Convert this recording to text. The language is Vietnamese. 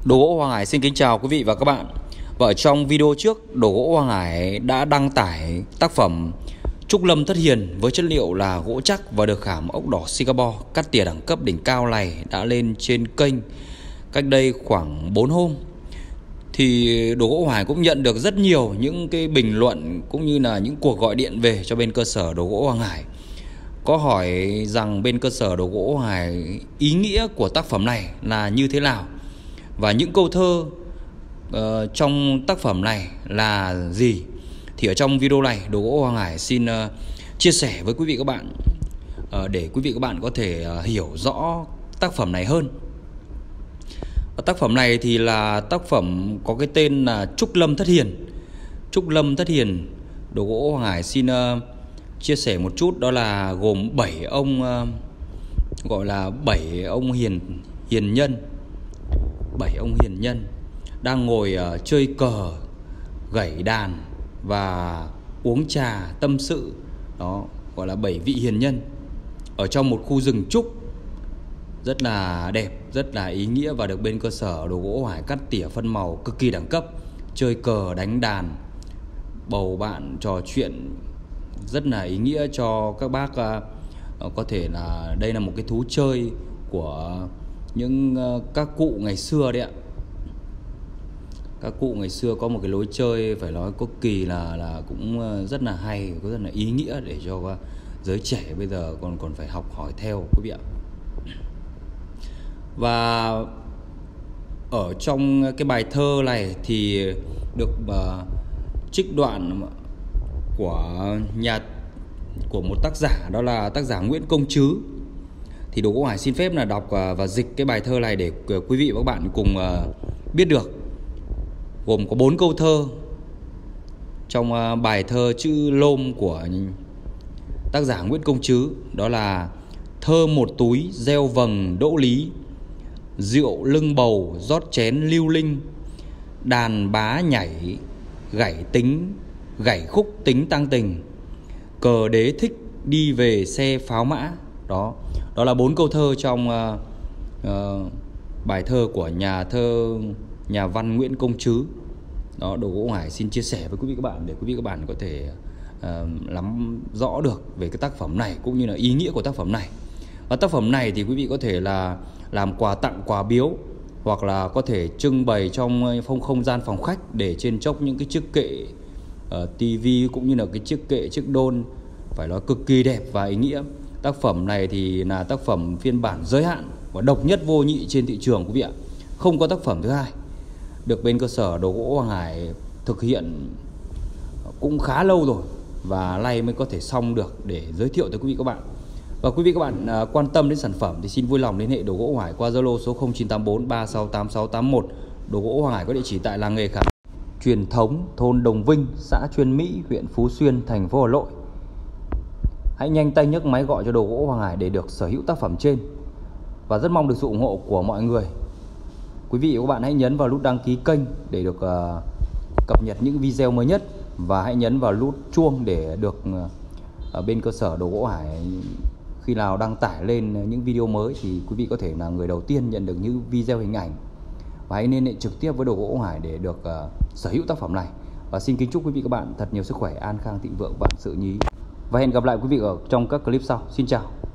Đồ gỗ Hoàng Hải xin kính chào quý vị và các bạn. Và ở trong video trước, Đồ gỗ Hoàng Hải đã đăng tải tác phẩm Trúc Lâm Thất Hiền với chất liệu là gỗ chắc và được khảm ốc đỏ Singapore. Cắt tỉa đẳng cấp đỉnh cao này đã lên trên kênh cách đây khoảng 4 hôm. Thì Đồ gỗ Hoàng Hải cũng nhận được rất nhiều những cái bình luận cũng như là những cuộc gọi điện về cho bên cơ sở Đồ gỗ Hoàng Hải. Có hỏi rằng bên cơ sở Đồ gỗ Hoàng Hải ý nghĩa của tác phẩm này là như thế nào, và những câu thơ trong tác phẩm này là gì. Thì ở trong video này, Đồ gỗ Hoàng Hải xin chia sẻ với quý vị các bạn để quý vị các bạn có thể hiểu rõ tác phẩm này hơn. Tác phẩm này thì là tác phẩm có cái tên là Trúc Lâm Thất Hiền. Trúc Lâm Thất Hiền, Đồ gỗ Hoàng Hải xin chia sẻ một chút, đó là gồm 7 ông, gọi là 7 ông hiền nhân. 7 ông hiền nhân đang ngồi chơi cờ, gảy đàn và uống trà tâm sự. Đó gọi là 7 vị hiền nhân ở trong một khu rừng trúc rất là đẹp, rất là ý nghĩa, và được bên cơ sở Đồ gỗ Hoàng Hải cắt tỉa phân màu cực kỳ đẳng cấp. Chơi cờ, đánh đàn, bầu bạn, trò chuyện rất là ý nghĩa cho các bác. Có thể là đây là một cái thú chơi của những các cụ ngày xưa đấy ạ. Các cụ ngày xưa có một cái lối chơi phải nói cực kỳ là cũng rất là hay, có rất là ý nghĩa để cho giới trẻ bây giờ còn phải học hỏi theo quý vị ạ. Và ở trong cái bài thơ này thì được trích đoạn của một tác giả, đó là tác giả Nguyễn Công Trứ. Thì Đồ gỗ Hải xin phép là đọc và dịch cái bài thơ này để quý vị và các bạn cùng biết được. Gồm có 4 câu thơ trong bài thơ Chữ Lôm của tác giả Nguyễn Công Trứ. Đó là: thơ một túi gieo vầng đỗ lý, rượu lưng bầu rót chén lưu linh, đàn bá nhảy gảy khúc tính tăng tình, cờ đế thích đi về xe pháo mã. Đó là 4 câu thơ trong bài thơ của nhà văn Nguyễn Công Trứ. Đó, Đồ gỗ Hải xin chia sẻ với quý vị các bạn để quý vị các bạn có thể nắm rõ được về cái tác phẩm này cũng như là ý nghĩa của tác phẩm này. Và tác phẩm này thì quý vị có thể là làm quà tặng, quà biếu, hoặc là có thể trưng bày trong không gian phòng khách để trên chốc những cái chiếc kệ tivi cũng như là cái chiếc kệ, chiếc đôn phải nói cực kỳ đẹp và ý nghĩa. Tác phẩm này thì là tác phẩm phiên bản giới hạn và độc nhất vô nhị trên thị trường quý vị ạ. Không có tác phẩm thứ hai. Được bên cơ sở Đồ gỗ Hoàng Hải thực hiện cũng khá lâu rồi, và nay mới có thể xong được để giới thiệu tới quý vị các bạn. Và quý vị các bạn quan tâm đến sản phẩm thì xin vui lòng liên hệ Đồ gỗ Hoàng Hải qua Zalo số 0984 368681. Đồ gỗ Hoàng Hải có địa chỉ tại làng nghề khảm truyền thống thôn Đồng Vinh, xã Chuyên Mỹ, huyện Phú Xuyên, thành phố Hà Nội. Hãy nhanh tay nhấc máy gọi cho Đồ gỗ Hoàng Hải để được sở hữu tác phẩm trên, và rất mong được sự ủng hộ của mọi người. Quý vị và các bạn hãy nhấn vào nút đăng ký kênh để được cập nhật những video mới nhất, và hãy nhấn vào nút chuông để được bên cơ sở Đồ gỗ Hải khi nào đăng tải lên những video mới thì quý vị có thể là người đầu tiên nhận được những video hình ảnh. Và hãy liên hệ trực tiếp với Đồ gỗ Hải để được sở hữu tác phẩm này. Và xin kính chúc quý vị các bạn thật nhiều sức khỏe, an khang, thịnh vượng, vạn sự như ý. Và hẹn gặp lại quý vị ở trong các clip sau. Xin chào.